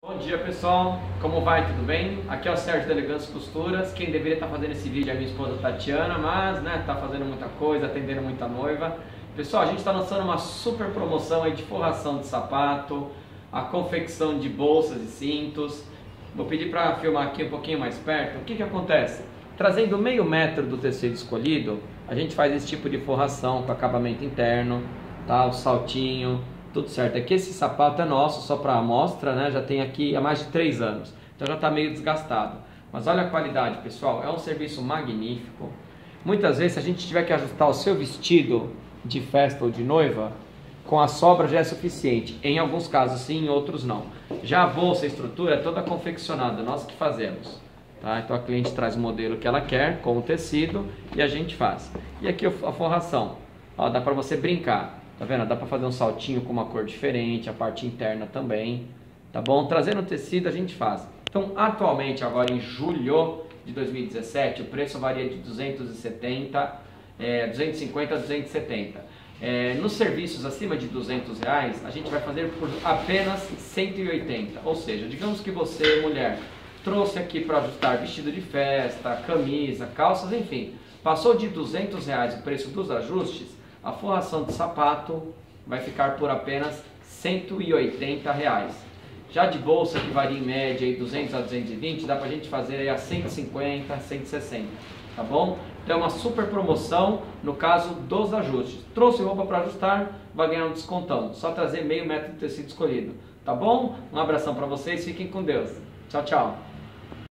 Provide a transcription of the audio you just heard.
Bom dia pessoal, como vai? Tudo bem? Aqui é o Sérgio da Elegância Costuras. Quem deveria estar fazendo esse vídeo é a minha esposa Tatiana, mas está fazendo muita coisa, atendendo muita noiva. Pessoal, a gente está lançando uma super promoção aí de forração de sapato, a confecção de bolsas e cintos. Vou pedir para filmar aqui um pouquinho mais perto. O que acontece? Trazendo meio metro do tecido escolhido, a gente faz esse tipo de forração com acabamento interno, tá? O saltinho, tudo certo. Aqui esse sapato é nosso, só para amostra, né? Já tem aqui há mais de 3 anos, então já está meio desgastado. Mas olha a qualidade, pessoal, é um serviço magnífico. Muitas vezes, se a gente tiver que ajustar o seu vestido de festa ou de noiva, com a sobra já é suficiente. Em alguns casos sim, em outros não. Já a bolsa, a estrutura é toda confeccionada, nós que fazemos. Tá? Então a cliente traz o modelo que ela quer, com o tecido, e a gente faz. E aqui a forração, ó, dá para você brincar. Tá vendo? Dá para fazer um saltinho com uma cor diferente, a parte interna também, tá bom? Trazendo tecido a gente faz. Então, atualmente, agora em julho de 2017, o preço varia de 250 a 270. Nos serviços acima de R$200, a gente vai fazer por apenas 180. Ou seja, digamos que você, mulher, trouxe aqui para ajustar vestido de festa, camisa, calças, enfim, passou de R$200 o preço dos ajustes, a forração de sapato vai ficar por apenas R$180. Já de bolsa, que varia em média aí 200 a 220, dá pra gente fazer aí a 150, 160, tá bom? Então é uma super promoção no caso dos ajustes. Trouxe roupa para ajustar, vai ganhar um descontão. Só trazer meio metro de tecido escolhido, tá bom? Um abração para vocês, fiquem com Deus. Tchau, tchau.